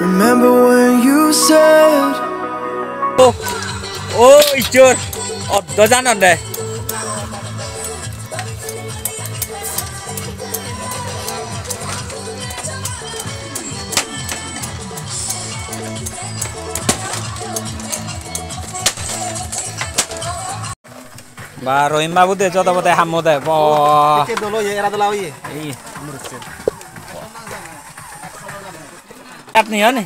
Remember when you said Oh, ijur. Oh, dojanan deh. Baru imba bude jodoh bude hamu deh. Wah. Kita dulu ya era dulu ya. Iya. Cat nih ya nih.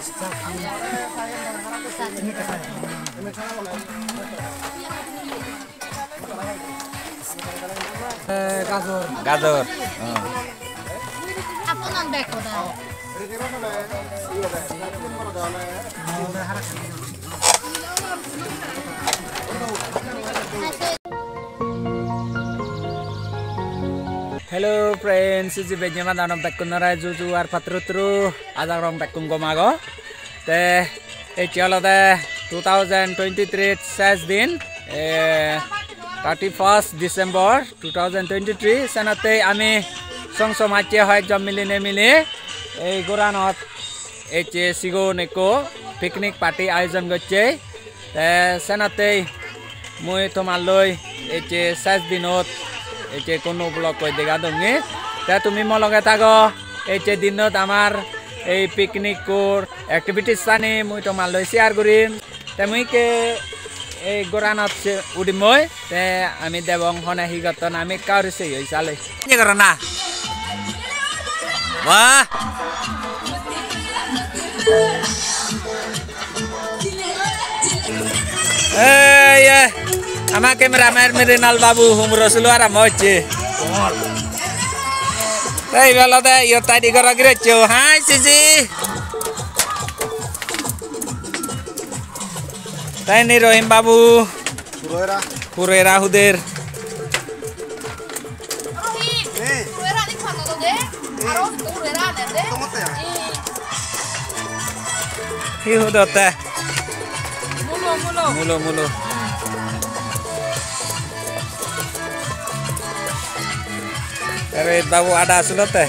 Gazor. Apa non beko dah? Hello friends, ini bagaimana dalam pekunara juju ar patru ada orang pekun gomago. Teh, cialo teh 2023 ses din, 31st December 2023 sanate ami song somache hoy jom mili goranot sigo neko picnic party ayoজন gocche. Sanate mui tomaloi ses dinot কোনো blog কই দেখা দঙ্গে তা তুমি মলগে থাকো দিনত আমার এই পিকনিক কোর অ্যাক্টিভিটিস সানি মুই তোমার লৈ শেয়ার করিম তে মুই কে এই গোরানত উডিম মই তে আমি দেবং হনে হিগতন আমি কাউরিছে হই চালে কি কর না বাহ এই Ama kameramen Mirinal Babu humros luar amoche. Hey, bala da yo tadi gara grecho. Hai Sisi. Tani Rohim Babu. Purera Hudir. Purera di mana tuh deh? Harus purera deh. Hiu dote. Mulu. Mulu. Tapi Babu ada sulot teh.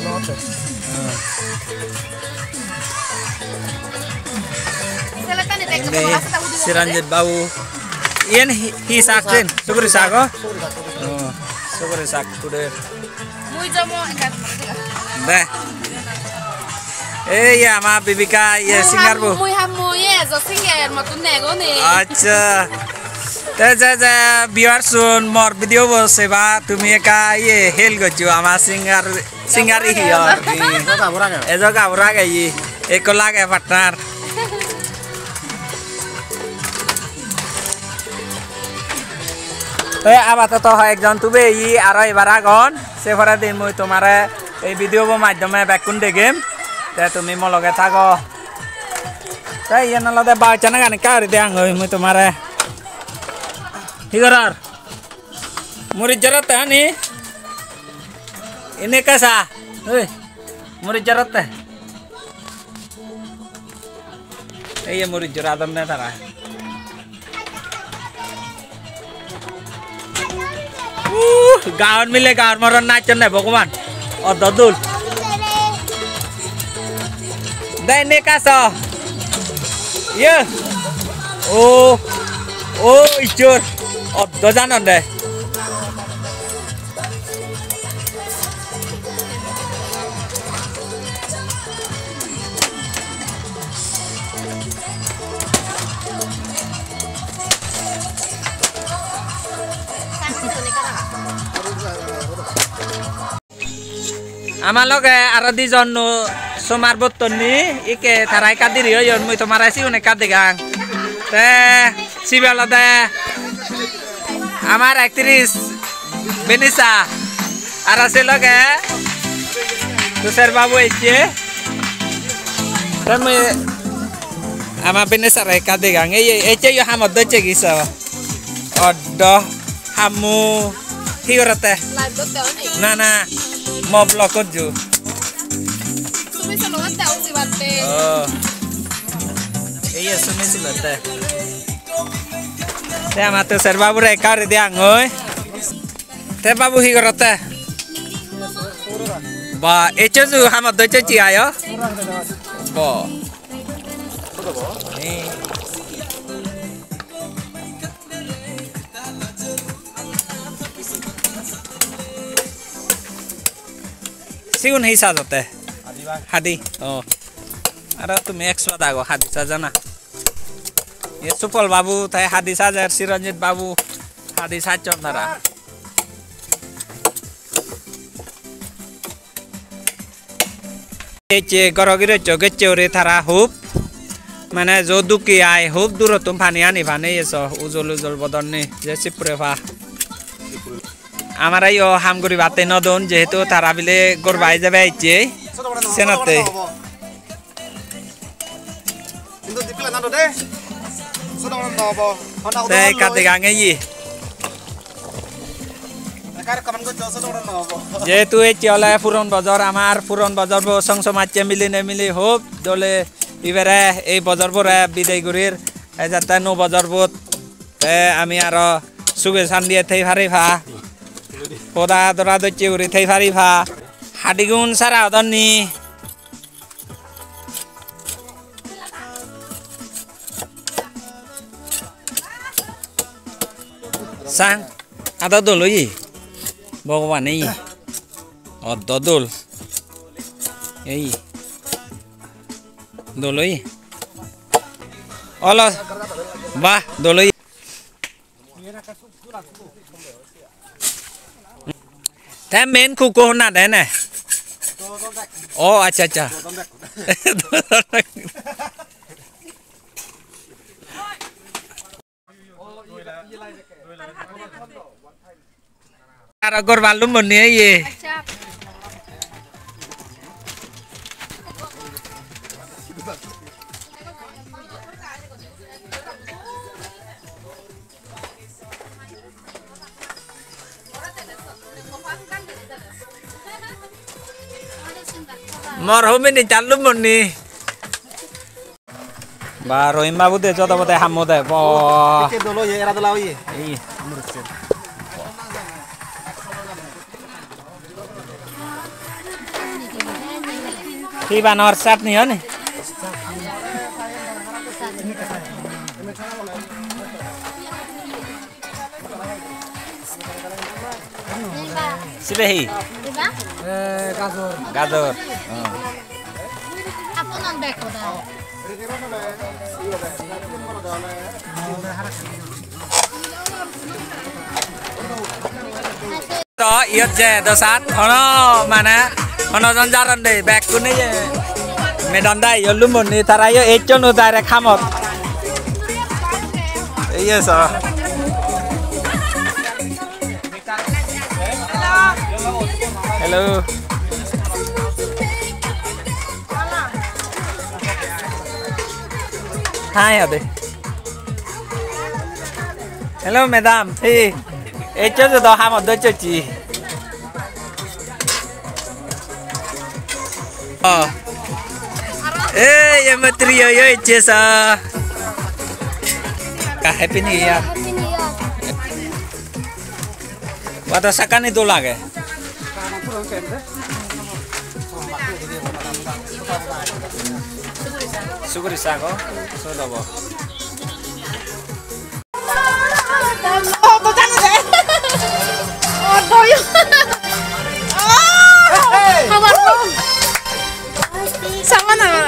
Ini siranjit Babu. Ian hisaksin, syukur isako. Oh, syukur isak kuder. Mui jamu enggak. Deh. Ya ma Bibika ya singar bu. Mui hamu ya, zo singar matun nego nih. Acha. Teja biar sun mor video bo seba tumi ka ye hel gochu ama singar hiyor. Ejo kabura ga ye ekola ga partner. আপাতত একজন তুবে ই আর এবার আগন সেফারে দিন মুই তোমারে এই video মাধ্যমে ব্যাকুন দেখিম তে তুমি মো লগে থাকো তাই ইয়ান লদে বাউচানা গানি কারি দেং হই মুই তোমারে হিগরার মুরি জরত আনি ইনে কাসা ওই মুরি জরত এই মুরি জরাদম না তারা গাঁৱত মিলে গাঁৱৰ মৰত নাচন নাই ভগৱান অদদুল দে নে কাছ ইয়ে ও ইচোর অদ জানন দে আমার লগে আরো দুজন সোমার বত্তনি ইকে তারাই কাদিরি হইন মুই তোমার আইছি অনেক কাদি গাং তে সিবেলাতে আমার অ্যাক্ট্রেস বেনিসা আর আছে লগে তুষার বাবু আইছে তে মুই আমার বেনিসা রাই কাদি গাং এই যে হামদ দচ্ছে গিসা অড হামু হিরতে না mau vlog ju. Sumi selalu tahu sih bante. Oh. Iya sumi silate. Saya matu serba bure kar diang oi. Te babu hi gorote. Ba, echo ju hamad docho chi ayo. Ba. Sigun hisa jote. Hadi. Oh. Ara tumi 100 dago hadi sajana. Ye Supal babu thai hadi sajar Siranjit babu hadi sajon dara. Eche gorogire joge chore thara hub. Mana joduki ai hub duro tum phani ani phane yeso ujol bodonni je siprefa. Amara yo hamguri bate nodon jehetu thara bile gorbai jabe aiche senate. Đây cắt thì cái gì? Jadi tu oleh Puron Bazar amar Puron Bazar bo song somache mili hop dole ibere ei bazar bo re bidai gurir jata no bazar bo te ami aro suge sandie thei phari pha poda dora do chiuri thei phari pha hadigun sara odonni sang ada dulu yi bawa nih oh dodol yi dulu yi olah bah dulu yi temen kuku na deh nih oh acha Ara gor balum bonni ye. Marhum ini calum bonni. Baru imba bude jodoh bude hamude. Wah. Kita dulu ya era dulu ya. Iya. Khi bạn hot sát nữa này. Sibehi. Gazor. Aku non beko dah. Đó yết je đó sát ono mana ono janjaran deh back kuni je medan dai yo lumun ni tarayo echon udare khamot iya so hello hai ade hello madam hi echon do hamot do chochi ya matrio yo echesa ka happy new year wata sakani to lage suguri sago so dobo Oh, bukan deh. Oh, doyong. Kabar dong. Sama nama.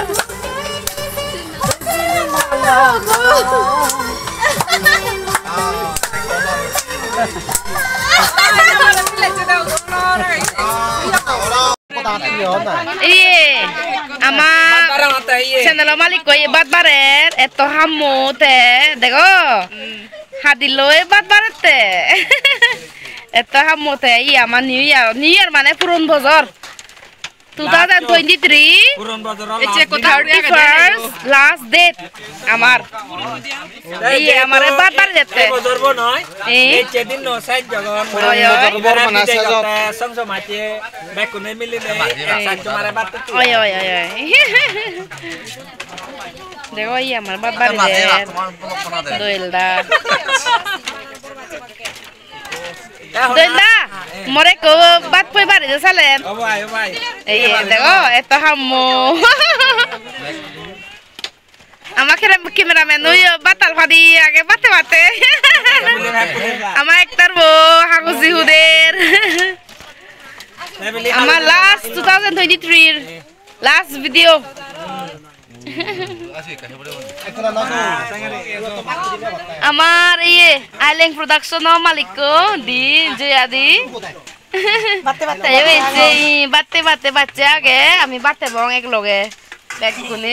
Iya, ama channel malik ko bat barer eto hamu te dego hadiloe bat barete eto hamu te iya ama new year mane Puron Bazar 2023 Puron Bazar 31st last date amar iya amar bat barete bazar bo noy eche din no sai jagon bazar mana sajo sang somache bekune miline sancho mare bat tu oy dego iya amar bat barete doilda More ko bat poi bari de salen. Oh bye. Iya, দেখো এত হামু। আমাকে cameraman ওই বাতাল ফাদি আগে বাতে। আমার একটার বো হাগুজি হুদের। আমার লাস্ট 2023 লাস্ট ভিডিও। আমার ইয়ে আইলেং প্রোডাকশন মালিক দি জয়াদি বাতে বাচ্চা আগে আমি বাতে বং এক লগে দেখুনি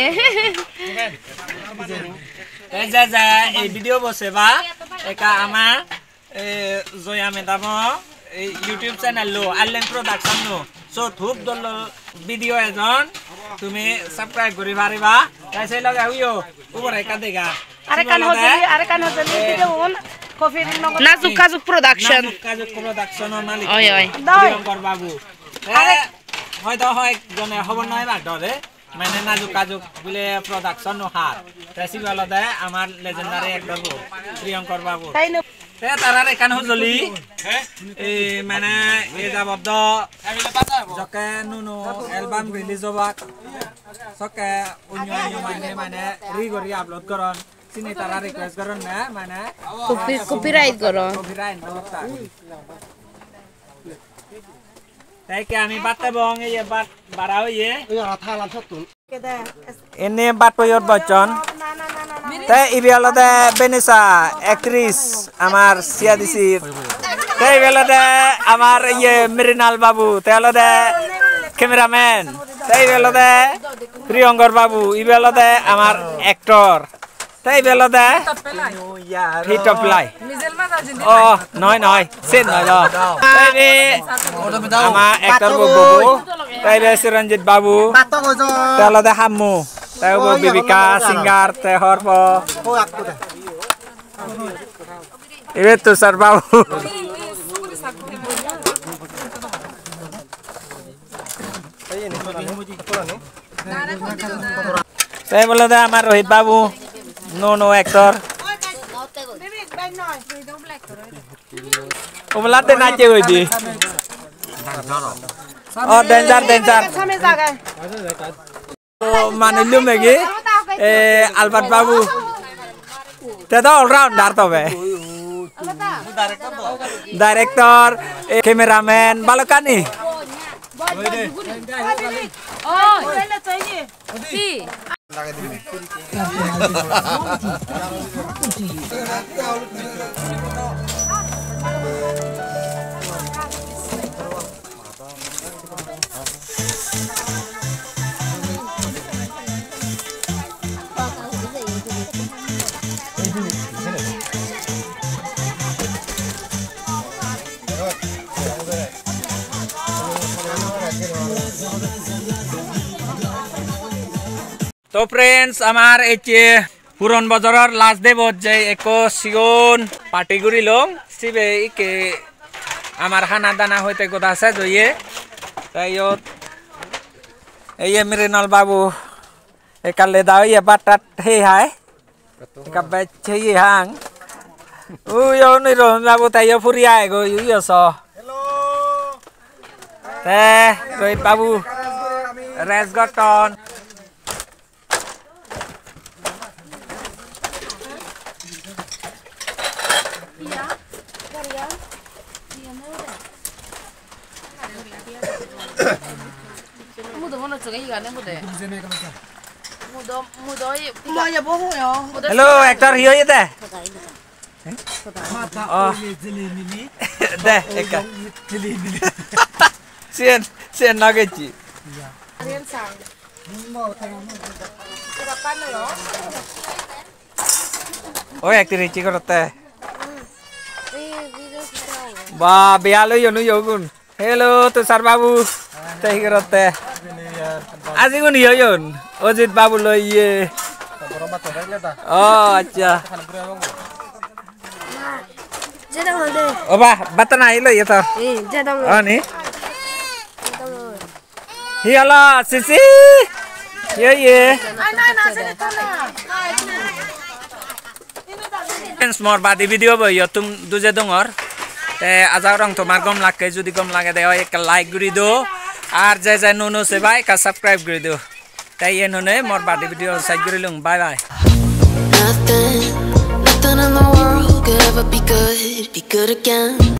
এই ভিডিও বসে বা একা আমার জয়া মেদাম এই ইউটিউব চ্যানেল লো আইলেং প্রোডাকশন লো সো থুপ দল ভিডিও এজন তুমি সাবস্ক্রাইব করি পারিবা তাই সেই লগে হইও উপরে কা দেখা আরে কান হজলি ভিডিও কফি নাজুক কাজুক প্রোডাকশন মালিক ওই প্রিয়ঙ্কর বাবু হয়তো হয় জনে খবর নয় বা ধরে মানে নাজুক কাজুক বলে প্রোডাকশন হাত রেসিপি আলাদা আমার লেজেন্ডারি একদম প্রিয়ঙ্কর বাবু তারার এখান হজলি এই মানে এই যাবত জকে নুনো এলবাম রিলিজ হবাক সকে অন্য মানে রি করি আপলোড করন চিনি তারা রিকোয়েস্ট করন না মানে কপিরাইট করন তাই কি আমি বাতে বং এই বাত বাড়া হইয়ে এনে বাত পয়র বচন তাই ইবিয়ালতে বেনিসা অ্যাক্ট্রেস আমার সিয়া দিছি তাই বেলাতে আমার ইয়ে মৃণাল বাবু তাইলতে ক্যামেরাম্যান তাই বেলাতে প্রিয়ঙ্কর বাবু ইবিয়ালতে আমার অ্যাক্টর তাই বেলাতে হিট অফ লাই ও নয় সেন নয় তাই আমার অ্যাক্টর বাবু তাই চিরঞ্জিত বাবু তাইলতে হাম্মু তাই বিবিকা সিঙ্গার তাই হরপ এবে তুষার বাবু তাই বলে দে আমার রোহিত বাবু নো অ্যাক্টর ওবলাতে নাচে হইদি ও ডেঞ্জার মানিলু মেগি আলবার্ট বাবু তে তো অলরাউন্ডার তবে ডাইরেক্টর ক্যামেরাম্যান বালকানি তো ফ্রেন্ডস আমার এই যে পুরন বজারের লাস্ট ডে যে এক সিগুন পার্টি করিলাম সিবে ইকে আমার খানা দানা হইতে কথা আছে জয়ে তাই এই মৃণাল বাবু একালে দাও ইয়ে বাটাত হে হাই কাবে ছে হাং উই অনি রন বাবু তাই ফুরিয়া গো ইউ স তে রোহিত বাবু রেস গটন Hello, actor hiyo yete. Oh, deh, eka. Sien nagechi. Oh, actor hichi korote. Ba, bialo yonu yogun. Hello, Tushar babu. Teh korote. Asing un hiyo yon. Ojit babu lo iye. Oh, acha. Oba, batan ai lo ya to. Oh ni. Hiala sisi. Ye. Small body video boy yo tum duje dongor. te ajak rong tomar gom lage judi gom lage de ek like guri do ar jai nuno se bai ka subscribe guri do tai enone mor badi video side guri lung bye bye. Nothing in the world could ever be good again.